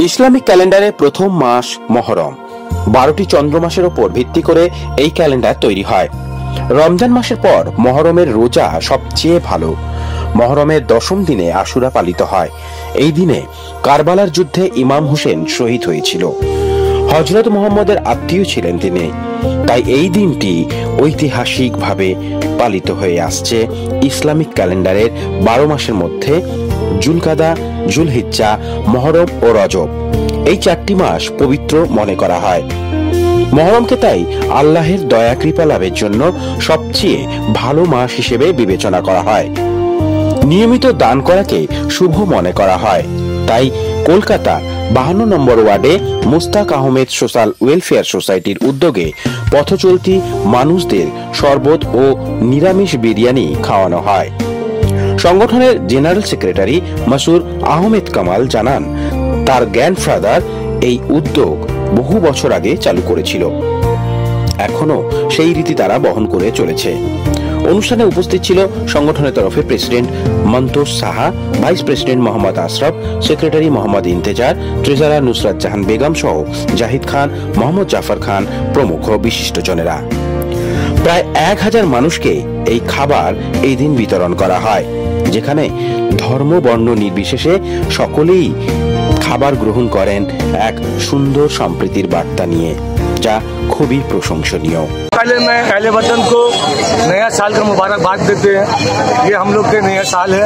Islamic ক্যালেন্ডারের প্রথম মাস মহরম। 12টি চন্দ্রমাসের উপর ভিত্তি করে এই ক্যালেন্ডার তৈরি হয়। রমজান মাসের পর মহরমের রোজা সবচেয়ে ভালো। মহরমের 10ম দিনে আশুরা পালিত হয়। এই দিনে কারবালার যুদ্ধে ইমাম হুসেন শহীদ হয়েছিল। হযরত মুহাম্মদের আত্মীয় ছিলেন তিনি, তাই এই দিনটি ঐতিহাসিকভাবে পালিত হয়ে আসছে। ইসলামিক ক্যালেন্ডারের 12 মাসের মধ্যে জুলকাদা, জুলহিজ্জা, মহরম ও রজব, এই 4টি মাস পবিত্র মনে করা হয়। মহরমকে তাই আল্লাহের দয়া কৃপা লাভের জন্য সবচেয়ে ভালো মাস হিসেবে বিবেচনা করা হয়। নিয়মিত দান করাকে শুভ মনে করা হয়। তাই কলকাতা 52 নম্বর ওয়ার্ডে মুস্তাক আহমেদ সোশ্যাল ওয়েলফেয়ার সোসাইটির উদ্যোগে পথচলতি মানুষদের শরবত ও নিরামিষ বিরিয়ানি খাওয়ানো হয়। সংগঠনের জেনারেল সেক্রেটারি মাসুর আহমেদ কামাল জানান, তার গ্র্যান্ডফাদার এই উদ্যোগ বহু বছর আগে চালু করেছিল। এখনো সেই রীতি তারা বহন করে চলেছে। অনুষ্ঠানে উপস্থিত ছিল সংগঠনের তরফে president Mantosh Saha, vice president Mohammad Ashraf, secretary Mohammad Intezar, treasurer Nusrat Jahan Begum সহ জাহিদ খান, মোহাম্মদ জাফর খান প্রমুখ বিশিষ্টজনেরা। প্রায় 1000 মানুষকে এই খাবার এই দিন বিতরণ করা হয়, যেখানে ধর্ম বর্ণ নির্বিশেষে সকলেই খাবার গ্রহণ করেন এক সুন্দর সম্প্রীতির বার্তা নিয়ে, যা খুবই প্রশংসনীয়। पहले मैं अहले वतन को नया साल का मुबारकबाद देते हैं। ये हम लोग के नया साल है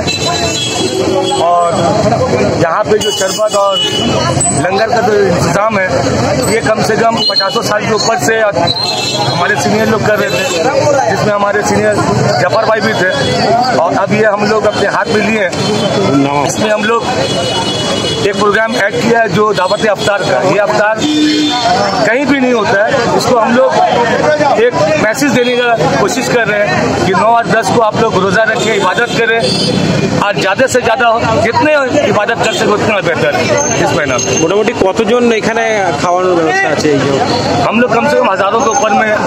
और यहाँ पे जो शरबत और लंगर का जो इंतजाम है ये कम से कम 50 साल के ऊपर से हमारे सीनियर लोग कर रहे थे, जिसमें हमारे सीनियर जफर भाई भी थे। और अब ये हम लोग अपने हाथ में लिए, इसमें हम लोग एक प्रोग्राम ऐड किया है जो दावत अफ्तार का। ये अफ्तार कहीं भी नहीं होता है, इसको हम लोग एक मैसेज देने का कोशिश कर रहे हैं कि 9 और 10 को आप लोग रोजा रखें, इबादत करें और ज़्यादा से ज़्यादा जितने इबादत कर सके उतना बेहतर है। इस महीना में মোটামুটি কতজন এখানে খাওয়ানোর ব্যবস্থা আছে? हम लोग कम से कम हज़ारों के ऊपर में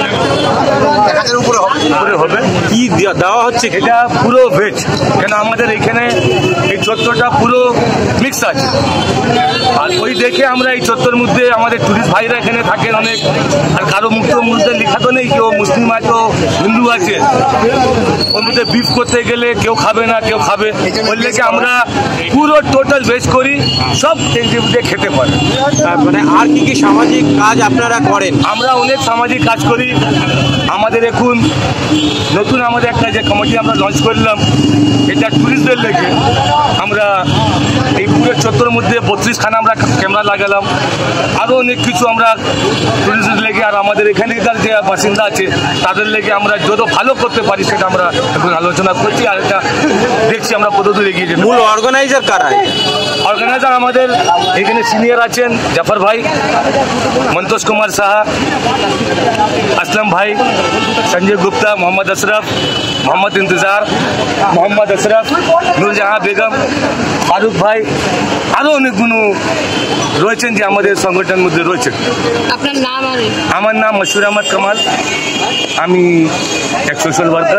হবে। কি দেওয়া হচ্ছে? এটা পুরো ভেজ, কেন আমাদের এখানে এই চত্বরটা পুরো মিক্স আছে। আর ওই দেখে আমরা এই চত্বরের মধ্যে আমাদের টুরিস্ট ভাইরা এখানে থাকেন অনেক, আর কারো মুখের মধ্যে লেখা তো নেই কেউ মুসলিম আছে তো হিন্দু আছে। ওর মধ্যে বিফ করতে গেলে কেউ খাবে না, কেউ খাবে, বললে কি আমরা পুরো টোটাল ভেজ করি, সব খেতে পারে। মানে আর কি কি সামাজিক কাজ আপনারা করেন? আমরা অনেক সামাজিক কাজ করি। আমাদের এখন নতুন আমাদের একটা যে কমিটি আমরা লঞ্চ করলাম, এটা টুরিস্টদের লেগে আমরা এই পুরো চত্বরের মধ্যে 32 খানা আমরা ক্যামেরা লাগালাম। আরও অনেক কিছু আমরা টুরিস্টদের লেগে আর আমাদের এখানকার যে বাসিন্দা আছে তাদের লেগে আমরা যত ভালো করতে পারি সেটা আমরা এখন আলোচনা করছি, আর এটা দেখছি আমরা কতদূর এগিয়ে যাই। মূল অর্গানাইজার কারা? অর্গানাইজার আমাদের এখানে সিনিয়র আছেন জাফর ভাই, মন্তোষ কুমার সাহা, আসলাম ভাই, সঞ্জয় গুপ্তা, মোহাম্মদ আশরাফ, মোহাম্মদ ইন্তজার, মোহাম্মদ আশরাফ, নূরজাহান বেগম, ফারুক ভাই, আরও অনেকগুলো রয়েছেন যে আমাদের সংগঠনের মধ্যে রয়েছেন। আপনার নাম? আমার নাম মাসুর আহমদ কামাল, আমি এক সোশ্যাল ওয়ার্কার।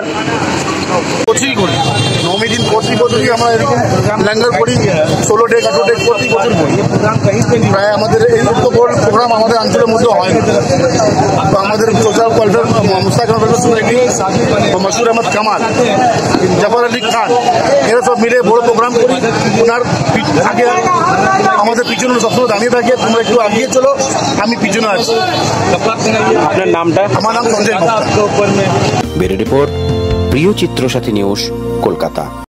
নবমী দিন প্রতি বছরই আমরা এরকম লঙ্গর করি, 16 ডে 18 ডে প্রতি বছর করি। প্রায় আমাদের এই প্রোগ্রাম আমাদের অঞ্চলের মধ্যে হয়। তো আমাদের social welfare Mushtaq Ahmed society, Masur Ahmad Kamal, Zafar Ali Khan, এরা সব মিলে বড় প্রোগ্রাম করি। ওনার আগে আমাদের পিছনে সবসময় দাঁড়িয়ে থাকে, তোমরা একটু আগিয়ে চলো, আমি পিছনে আছি। আপনার নামটা? আমার নাম সঞ্জয়। ব্যুরো রিপোর্ট, প্রিয় চিত্র সাথী নিউজ, কলকাতা।